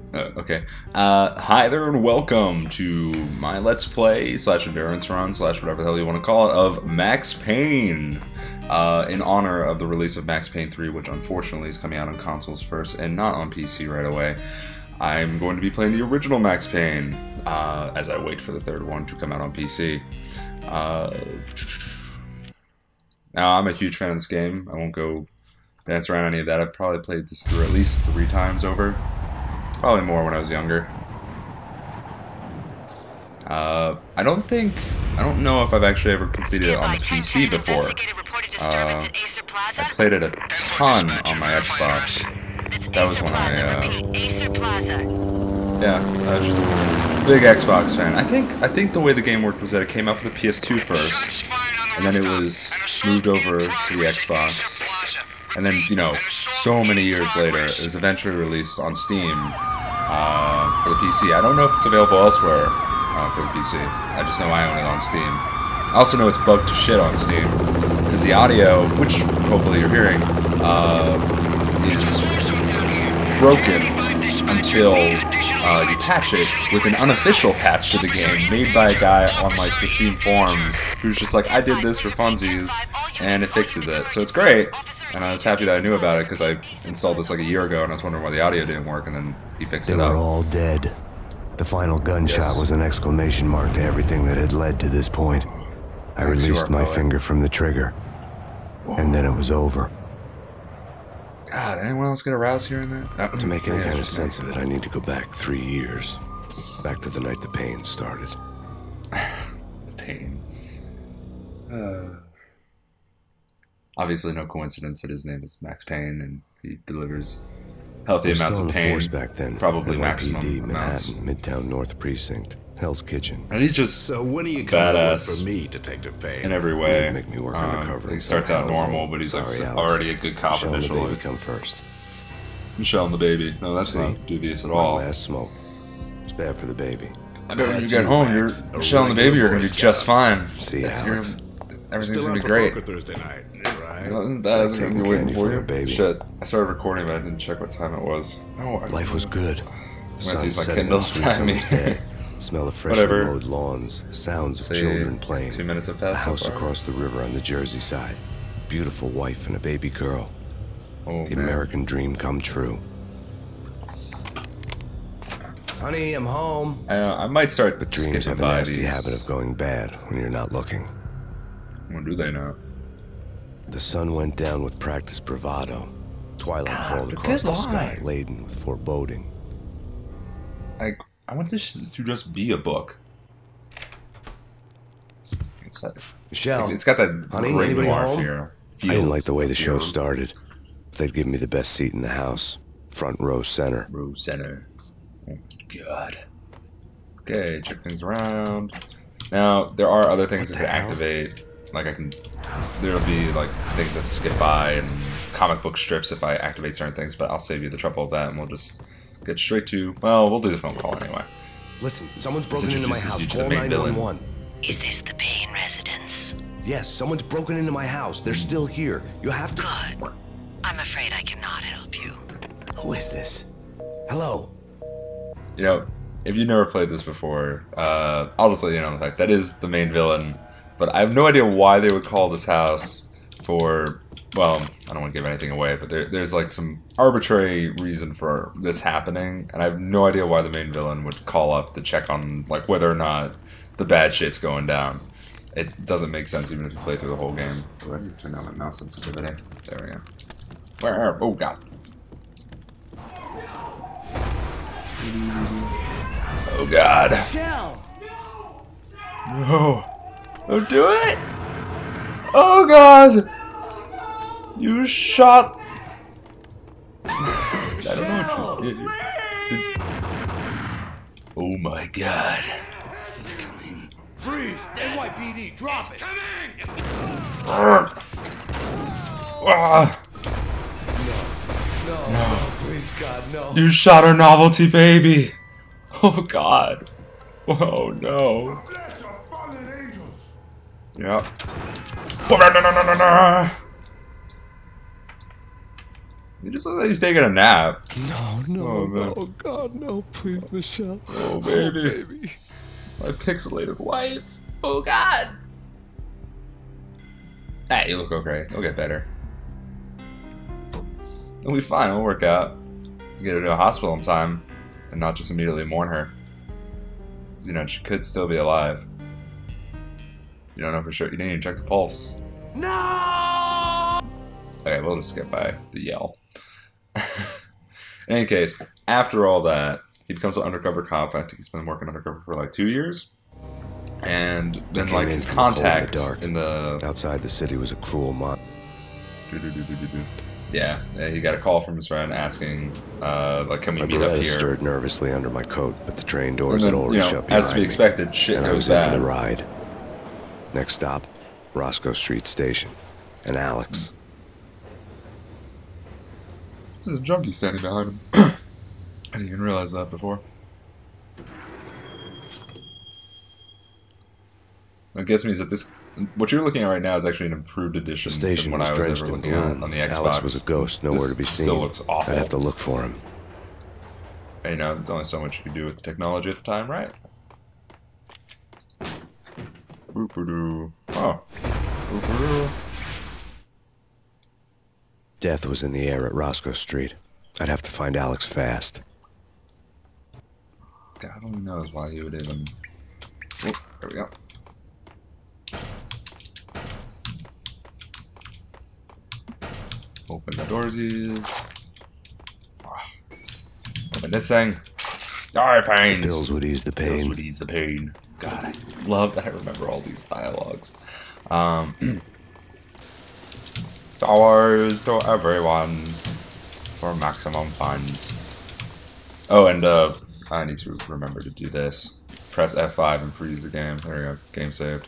Okay. Hi there and welcome to my Let's Play / endurance run / whatever the hell you want to call it of Max Payne. In honor of the release of Max Payne 3, which unfortunately is coming out on consoles first and not on PC right away. I'm going to be playing the original Max Payne as I wait for the third one to come out on PC. Now, I'm a huge fan of this game. I won't go dance around any of that. I've probably played this through at least 3 times over. Probably more when I was younger. I don't know if I've actually ever completed it on the PC before. I played it a ton on my Xbox. That was when I, yeah, I was just a big Xbox fan. I think the way the game worked was that it came out for the PS2 first, and then it was moved over to the Xbox. And then, you know, so many years later, it was eventually released on Steam for the PC. I don't know if it's available elsewhere for the PC. I just know I own it on Steam. I also know it's bugged to shit on Steam, because the audio, which hopefully you're hearing, is broken until you patch it with an unofficial patch to the game made by a guy on like the Steam forums who's just like, I did this for funsies, and it fixes it. So it's great. And I was happy that I knew about it because I installed this like a year ago and I was wondering why the audio didn't work, and then he fixed it up. They were all dead. The final gunshot was an exclamation mark to everything that had led to this point. I released my finger from the trigger, and then it was over. God, anyone else get aroused hearing that? To make any kind of sense of it, I need to go back 3 years. Back to the night the pain started. The pain. Obviously, no coincidence that his name is Max Payne and he delivers healthy amounts of pain. Back then, probably maximum NYPD, amounts. Manhattan, Midtown North Precinct, Hell's Kitchen. And he's just so when are you coming to work for me, Detective Payne? in every way. Make me work undercover. He starts out normal, but he's like already a good cop initially. Michelle and the baby come first. Michelle and the baby. No, that's not dubious at all. My last smoke. It's bad for the baby. I bet when you get home, Michelle and the baby are going to be just fine. See, Alex. Everything's going to be great. Thursday night, right? That isn't going to be waiting for you. Baby. Shit. I started recording, but I didn't check what time it was. Oh, life was good. I'm going to use my Kindle to time me. Smell of freshly mowed lawns, sounds of children playing. 2 minutes have A passed. house across the river on the Jersey side. Beautiful wife and a baby girl. Oh, the American dream come true. Honey, I'm home. I might start. But dreams have a nasty habit of going bad when you're not looking. When do they know? The sun went down with practiced bravado. Twilight crawled across the sky, laden with foreboding. I want this to just be a book. Michelle, it's got that honey, great anybody noir home? I didn't like the way the show started. They'd give me the best seat in the house, front row center. Row center. Oh God. Okay, check things around. Now there are other things that could activate. Like there'll be like things that skip by and comic book strips if I activate certain things, but I'll save you the trouble of that and we'll just get straight to, well, we'll do the phone call anyway. Listen, someone's broken into my house. Call 911. Is this the Payne residence? Yes, someone's broken into my house. They're still here. You have to... Good. I'm afraid I cannot help you. Who is this? Hello? You know, if you've never played this before, I'll just let you know the fact that is the main villain. But I have no idea why they would call this house for, well, I don't want to give anything away, but there's like some arbitrary reason for this happening, and I have no idea why the main villain would call up to check on like whether or not the bad shit's going down. It doesn't make sense even if you play through the whole game. Do I need to turn down my mouse sensitivity? There we go. Where? Oh God. Oh God. No. Don't do it! Oh God! You shot. I don't know what you did. Oh my God! It's coming. Freeze! NYPD, drop it! Coming! No, please God, no. You shot our novelty baby! Oh God! Oh no! Yep. He just looks like he's taking a nap. No, no, Oh, man. oh God, no, please, Michelle. Oh, baby. Oh, baby. My pixelated wife. Oh, God. Hey, you look okay. You'll get better. It'll be fine. It'll work out. You get her to a hospital in time and not just immediately mourn her. You know, she could still be alive. You don't know for sure. You didn't even check the pulse. No! Okay, we'll just skip by the yell. In any case, after all that, he becomes an undercover cop. I think he's been working undercover for like 2 years. And then, like, his contact in the... Outside the city was a cruel mob. Yeah, he got a call from his friend asking, like, can we meet up Beretta here? stirred nervously under my coat, but the train doors had already shut behind as to be me, expected, shit and I goes was in for bad. the ride. Next stop, Roscoe Street Station, and Alex. There's a junkie standing behind him. I didn't even realize that before. What gets me is that this, what you're looking at right now is actually an improved edition The station than was what I was drenched ever in looking at gloom. on the Xbox. Alex was a ghost, nowhere This to be seen. Still looks awful. I'd have to look for him. You know, there's only so much you can do with the technology at the time, right? Boop-a-doo. Oh. Boop-a-doo. Death was in the air at Roscoe Street. I'd have to find Alex fast. God only knows why he would even... Oh, there we go. Open the doorsies. Open this thing. Die, pains. Pills would ease the pain. Pills would ease the pain. God, I love that I remember all these dialogues. Dollars to everyone for maximum funds. Oh, and I need to remember to do this. Press F5 and freeze the game. There we go. Game saved.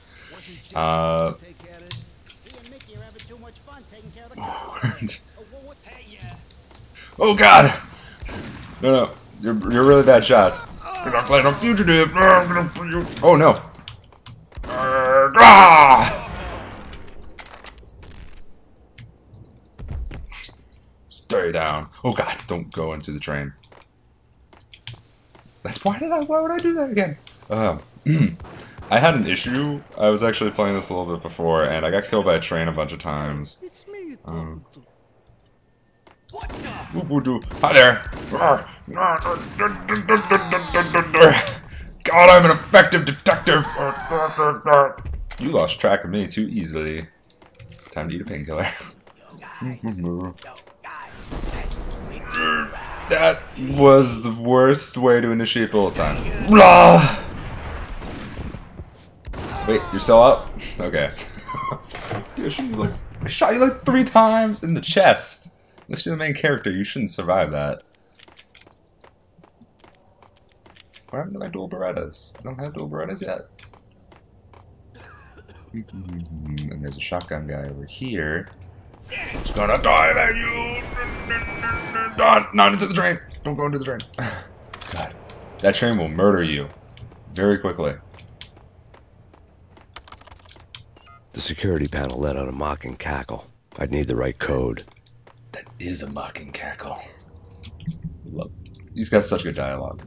Oh God! No, you're really bad shots. You're not playing a fugitive. No, I'm gonna put you. Oh no! Stay down. Oh God! Don't go into the train. Why would I do that again? I had an issue. I was actually playing this a little bit before, and I got killed by a train a bunch of times. Hi there. God, I'm an effective detective. You lost track of me too easily. Time to eat a painkiller. That was the worst way to initiate bullet time. Blah! Wait, you're still up? Okay. Dude, I shot you like 3 times in the chest. Unless you're the main character, you shouldn't survive that. What happened to my dual Berettas? I don't have dual Berettas yet. And there's a shotgun guy over here. He's gonna dive at you! Not into the train! Don't go into the train. God. That train will murder you. Very quickly. The security panel let out a mocking cackle. I'd need the right code. That is a mocking cackle. Love. He's got such good dialogue.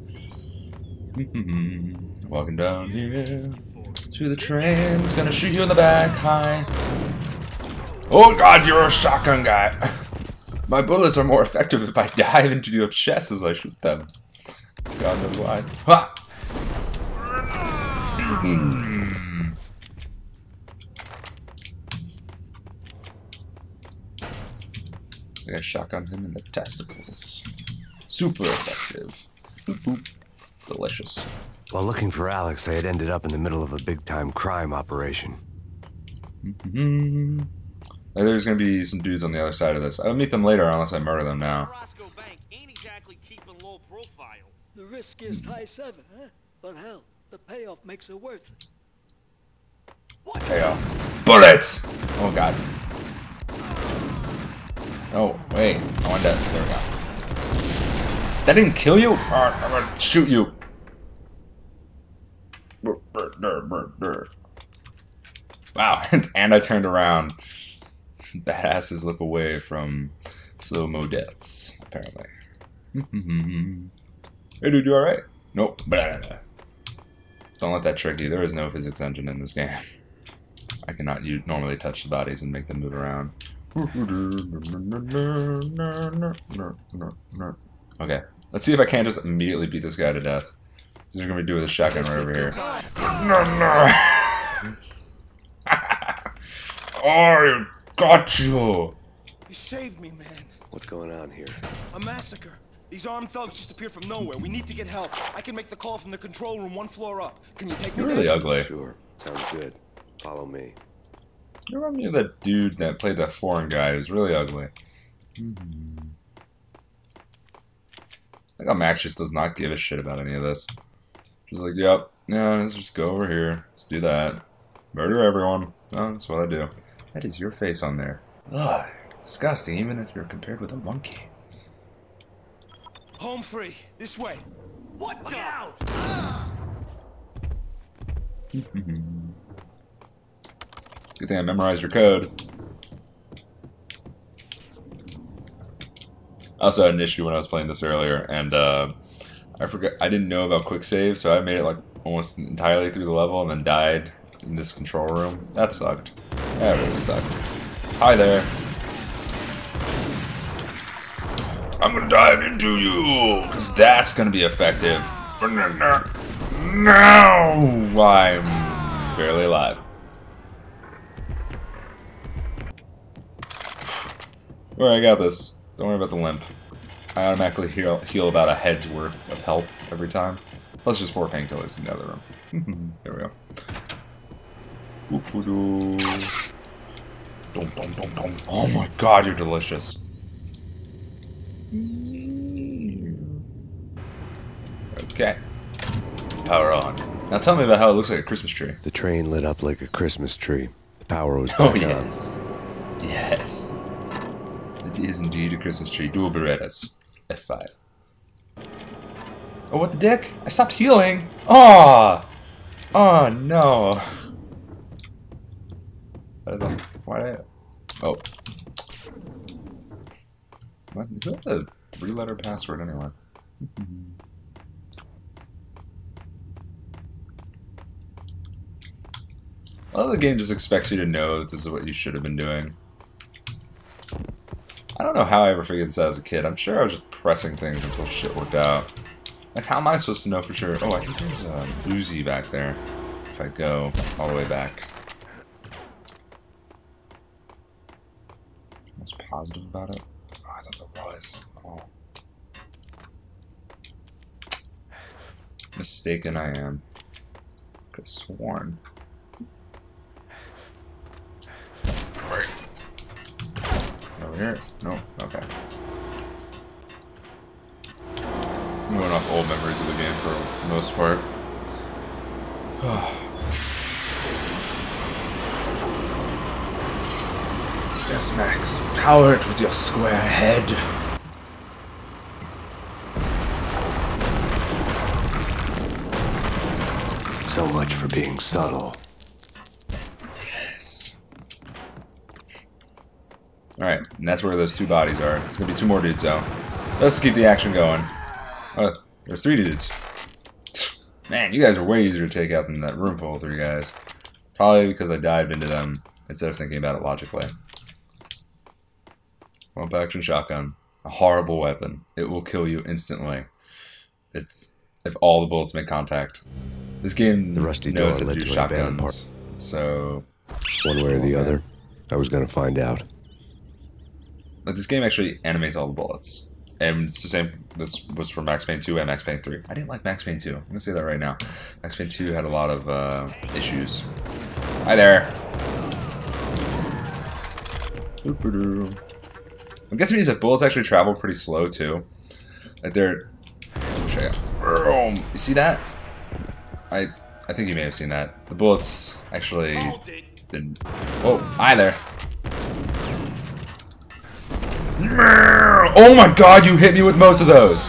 Walking down here to the train. It's gonna shoot you in the back. Hi. Oh God, you're a shotgun guy. My bullets are more effective if I dive into your chest as I shoot them. God knows why. Ha! I got shotgun him in the testicles. Super effective. Boop, boop. Delicious. While looking for Alex, I had ended up in the middle of a big-time crime operation. There's gonna be some dudes on the other side of this. I'll meet them later unless I murder them now. Roscoe Bank ain't exactly keeping low profile. The risk is high 7, huh? But hell, the payoff makes it worth it. Payoff. Bullets! Oh God. Oh, wait. I want that. There we go. That didn't kill you? Alright, I'm gonna shoot you. Wow, and I turned around. Badasses look away from Slow-mo deaths, apparently. Hey dude, you alright? Nope. Blah. Don't let that trick you. There is no physics engine in this game. I cannot normally touch the bodies and make them move around. Okay, let's see if I can't just immediately beat this guy to death. This is gonna be doing with a shotgun right over here. I got you! You saved me, man. What's going on here? A massacre. These armed thugs just appeared from nowhere. We need to get help. I can make the call from the control room 1 floor up. Can you take me You're really there? ugly. Sure, sounds good. Follow me. You remind me of that dude that played that foreign guy who's really ugly. I think Max just does not give a shit about any of this. Just like, yep, yeah, let's just go over here. Let's do that. Murder everyone. Oh, that's what I do. That is your face on there. Ugh, disgusting, even if you're compared with a monkey. Home free. This way. What the? Out! Good thing I memorized your code. I also had an issue when I was playing this earlier, and I forgot. I didn't know about quick save, so I made it like almost entirely through the level and then died in this control room. That sucked. That really sucked. Hi there. I'm gonna dive into you, because that's gonna be effective. Now I'm barely alive. Alright, I got this. Don't worry about the limp. I automatically heal about a head's worth of health every time. Plus just 4 painkillers in the other room. There we go. Oh my god, you're delicious. Okay. Power on. Now tell me about how it looks like a Christmas tree. The train lit up like a Christmas tree. The power was back on. Yes. Yes. It is indeed a Christmas tree. Dual Berettas. F5. Oh, what the dick? I stopped healing. Oh. Oh no. That is on. Why did I? Oh. What? Who had the 3-letter password anyway? Well, the game just expects you to know that this is what you should have been doing. I don't know how I ever figured this out as a kid. I'm sure I was just pressing things until shit worked out. Like, how am I supposed to know for sure? Oh, I think there's a Uzi back there. If I go all the way back. I was positive about it. Oh, I thought there was. Oh. Mistaken I am. Could have sworn. Right. Over here? No? Okay. I'm going off old memories of the game for the most part. Yes, Max. Power it with your square head. So much for being subtle. Yes. Alright, and that's where those 2 bodies are. There's gonna be 2 more dudes, though. Let's keep the action going. Oh, there's 3 dudes. Man, you guys are way easier to take out than that room full of 3 guys. Probably because I dived into them instead of thinking about it logically. Pump action shotgun. A horrible weapon. It will kill you instantly. It's if all the bullets make contact. This game The rusty knows door how to led do to an abandoned shotguns. So One way or the other, I was gonna find out. like this game actually animates all the bullets. And it's the same this was for Max Payne 2 and Max Payne 3. I didn't like Max Payne 2. I'm gonna say that right now. Max Payne 2 had a lot of issues. Hi there. I'm guessing is that bullets actually travel pretty slow too. Like they're you see that? I think you may have seen that. The bullets actually didn't. Oh, hi there. Oh my god, you hit me with most of those!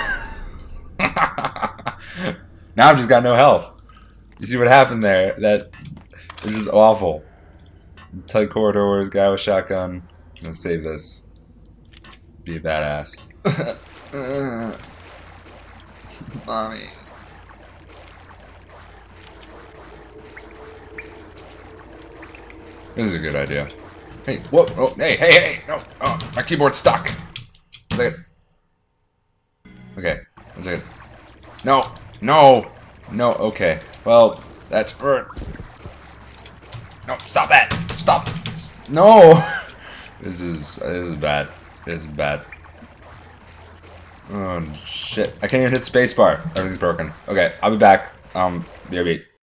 Now I've just got no health. You see what happened there? That is just awful. Tight corridors, guy with shotgun. I'm gonna save this. Be a badass. Mommy. This is a good idea. Hey, whoa, oh, hey, no, oh, my keyboard's stuck. 1 second. Okay, 1 second. No, okay. Well, that's no, stop that! Stop! No! This is bad. This is bad. Oh shit! I can't even hit spacebar. Everything's broken. Okay, I'll be back. BRB.